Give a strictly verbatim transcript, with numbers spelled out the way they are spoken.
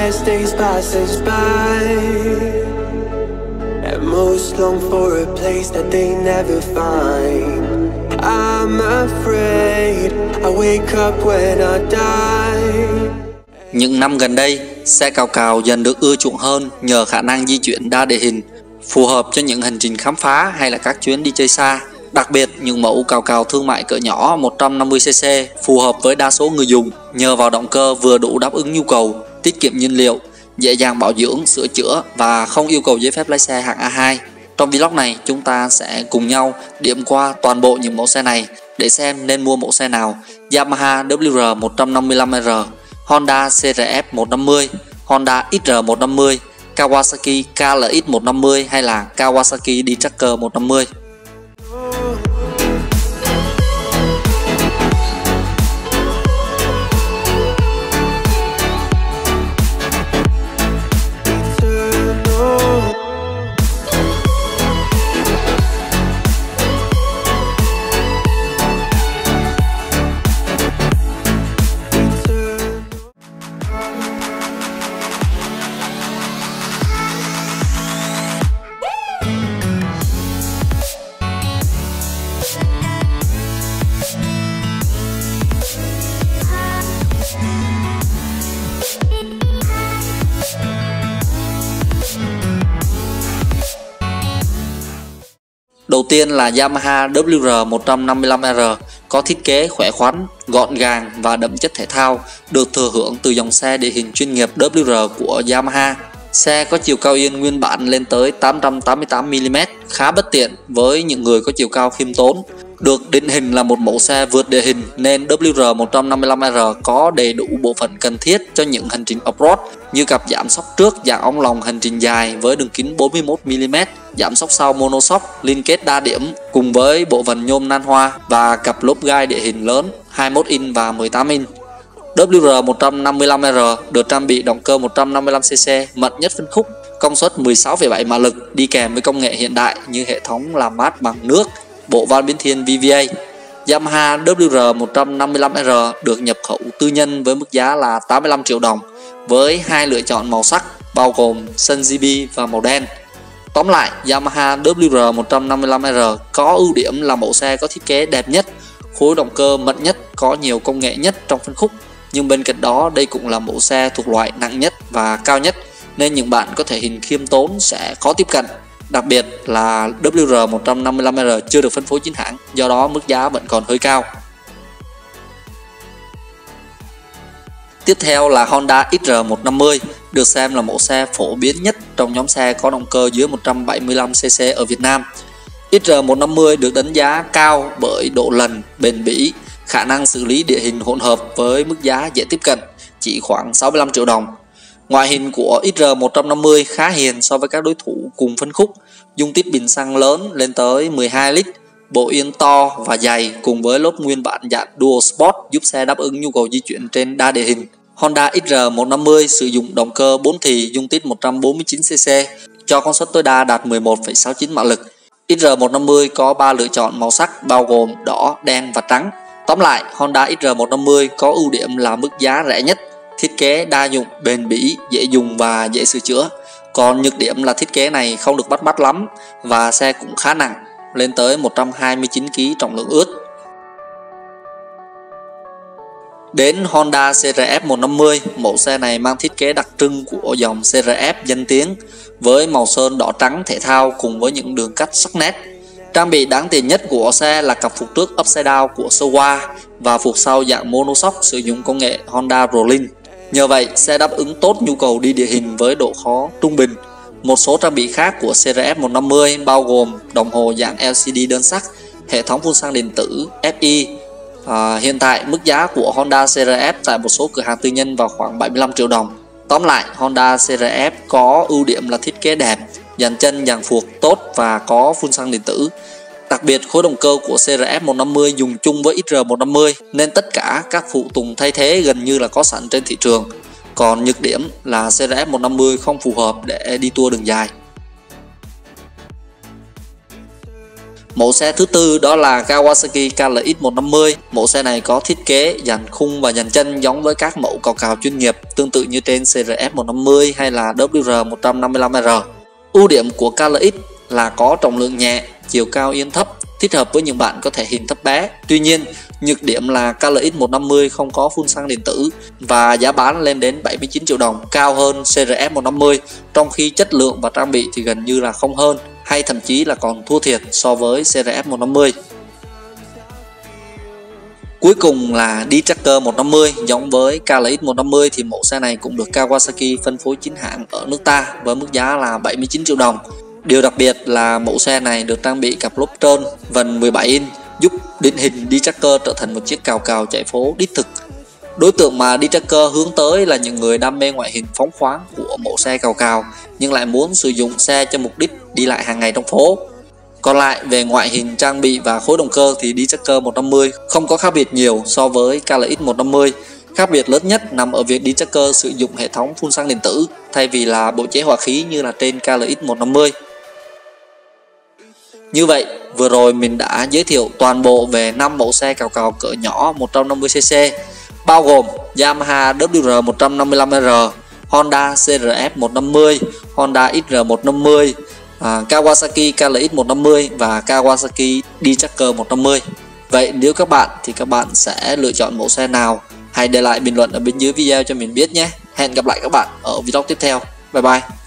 as days passes by, and most long for a place that they never find. I'm afraid I wake up when I die. Những năm gần đây, xe cào cào dần được ưa chuộng hơn nhờ khả năng di chuyển đa địa hình, phù hợp cho những hành trình khám phá hay là các chuyến đi chơi xa. Đặc biệt, những mẫu cào cào thương mại cỡ nhỏ một trăm năm mươi xê xê phù hợp với đa số người dùng nhờ vào động cơ vừa đủ đáp ứng nhu cầu, tiết kiệm nhiên liệu, dễ dàng bảo dưỡng, sửa chữa và không yêu cầu giấy phép lái xe hạng A hai. Trong vlog này, chúng ta sẽ cùng nhau điểm qua toàn bộ những mẫu xe này để xem nên mua mẫu xe nào: Yamaha W R một năm lăm R, Honda C R F một năm mươi, Honda X R một năm mươi, Kawasaki K L X một năm mươi hay là Kawasaki D-Tracker một năm mươi. Đầu tiên là Yamaha W R một năm lăm R, có thiết kế khỏe khoắn, gọn gàng và đậm chất thể thao, được thừa hưởng từ dòng xe địa hình chuyên nghiệp W R của Yamaha. Xe có chiều cao yên nguyên bản lên tới tám trăm tám mươi tám mi li mét, khá bất tiện với những người có chiều cao khiêm tốn. Được định hình là một mẫu xe vượt địa hình nên W R một năm lăm R có đầy đủ bộ phận cần thiết cho những hành trình off-road như cặp giảm xóc trước dạng ống lồng hành trình dài với đường kính bốn mươi mốt mi li mét, giảm xóc sau monoshock liên kết đa điểm cùng với bộ phận nhôm nan hoa và cặp lốp gai địa hình lớn hai mươi mốt inch và mười tám inch. W R một năm lăm R được trang bị động cơ một trăm năm mươi lăm xê xê mạnh nhất phân khúc, công suất mười sáu phẩy bảy mã lực, đi kèm với công nghệ hiện đại như hệ thống làm mát bằng nước, bộ van biến thiên V V A. Yamaha W R một năm lăm R được nhập khẩu tư nhân với mức giá là tám mươi lăm triệu đồng với hai lựa chọn màu sắc bao gồm Sun G B và màu đen. Tóm lại, Yamaha W R một năm lăm R có ưu điểm là mẫu xe có thiết kế đẹp nhất, khối động cơ mạnh nhất, có nhiều công nghệ nhất trong phân khúc. Nhưng bên cạnh đó, đây cũng là mẫu xe thuộc loại nặng nhất và cao nhất nên những bạn có thể hình khiêm tốn sẽ khó tiếp cận. Đặc biệt là W R một năm lăm R chưa được phân phối chính hãng, do đó mức giá vẫn còn hơi cao. Tiếp theo là Honda X R một năm mươi, được xem là mẫu xe phổ biến nhất trong nhóm xe có động cơ dưới một trăm bảy mươi lăm xê xê ở Việt Nam. X R một năm mươi được đánh giá cao bởi độ lần, bền bỉ, khả năng xử lý địa hình hỗn hợp với mức giá dễ tiếp cận, chỉ khoảng sáu mươi lăm triệu đồng. Ngoại hình của X R một năm mươi khá hiền so với các đối thủ cùng phân khúc, dung tích bình xăng lớn lên tới mười hai lít, bộ yên to và dày cùng với lốp nguyên bản dạng Dual Sport giúp xe đáp ứng nhu cầu di chuyển trên đa địa hình. Honda X R một năm mươi sử dụng động cơ bốn thì dung tích một trăm bốn mươi chín xê xê, cho công suất tối đa đạt mười một phẩy sáu chín mã lực. X R một năm mươi có ba lựa chọn màu sắc bao gồm đỏ, đen và trắng. Tóm lại, Honda X R một năm mươi có ưu điểm là mức giá rẻ nhất, thiết kế đa dụng, bền bỉ, dễ dùng và dễ sửa chữa. Còn nhược điểm là thiết kế này không được bắt mắt lắm và xe cũng khá nặng, lên tới một trăm hai mươi chín ki lô gam trọng lượng ướt. Đến Honda C R F một năm mươi, mẫu xe này mang thiết kế đặc trưng của dòng C R F danh tiếng với màu sơn đỏ trắng thể thao cùng với những đường cắt sắc nét. Trang bị đáng tiền nhất của xe là cặp phục trước upside down của Showa và phục sau dạng monoshock sử dụng công nghệ Honda Rollin. Nhờ vậy, xe đáp ứng tốt nhu cầu đi địa hình với độ khó trung bình. Một số trang bị khác của C R F một năm mươi bao gồm đồng hồ dạng L C D đơn sắc, hệ thống phun xăng điện tử F I. À, hiện tại mức giá của Honda C R F tại một số cửa hàng tư nhân vào khoảng bảy mươi lăm triệu đồng. Tóm lại, Honda C R F có ưu điểm là thiết kế đẹp, dàn chân dàn phuộc tốt và có phun xăng điện tử. Đặc biệt, khối động cơ của C R F một năm mươi dùng chung với X R một năm mươi nên tất cả các phụ tùng thay thế gần như là có sẵn trên thị trường. Còn nhược điểm là C R F một năm mươi không phù hợp để đi tour đường dài. Mẫu xe thứ tư đó là Kawasaki K L X một năm mươi. Mẫu xe này có thiết kế dàn khung và dàn chân giống với các mẫu cào cào chuyên nghiệp tương tự như trên C R F một năm mươi hay là W R một năm lăm R. Ưu điểm của K L X là có trọng lượng nhẹ, chiều cao yên thấp, thích hợp với những bạn có thể hình thấp bé. Tuy nhiên, nhược điểm là K L X một năm mươi không có phun xăng điện tử và giá bán lên đến bảy mươi chín triệu đồng, cao hơn C R F một năm mươi, trong khi chất lượng và trang bị thì gần như là không hơn, hay thậm chí là còn thua thiệt so với C R F một năm mươi. Cuối cùng là D-Tracker một năm mươi. Giống với K L X một năm mươi thì mẫu xe này cũng được Kawasaki phân phối chính hãng ở nước ta với mức giá là bảy mươi chín triệu đồng. Điều đặc biệt là mẫu xe này được trang bị cặp lốp trơn vần mười bảy inch, giúp định hình D-Tracker trở thành một chiếc cào cào chạy phố đích thực. Đối tượng mà D-Tracker hướng tới là những người đam mê ngoại hình phóng khoáng của mẫu xe cào cào nhưng lại muốn sử dụng xe cho mục đích đi lại hàng ngày trong phố. Còn lại về ngoại hình, trang bị và khối động cơ thì D-Tracker một năm mươi không có khác biệt nhiều so với K L X một năm mươi. Khác biệt lớn nhất nằm ở việc D-Tracker sử dụng hệ thống phun xăng điện tử thay vì là bộ chế hỏa khí như là trên K L X một năm mươi. Như vậy, vừa rồi mình đã giới thiệu toàn bộ về năm mẫu xe cào cào cỡ nhỏ một trăm năm mươi xê xê, bao gồm Yamaha W R một năm lăm R, Honda C R F một năm mươi, Honda X R một năm mươi, à, Kawasaki K L X một năm mươi và Kawasaki D-Tracker một năm mươi. Vậy nếu các bạn thì các bạn sẽ lựa chọn mẫu xe nào? Hãy để lại bình luận ở bên dưới video cho mình biết nhé. Hẹn gặp lại các bạn ở video tiếp theo. Bye bye.